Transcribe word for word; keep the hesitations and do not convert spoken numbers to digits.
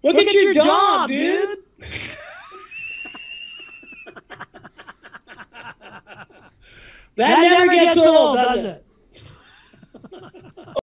Look, Look at, at your, your dog, dude. That, that never gets old.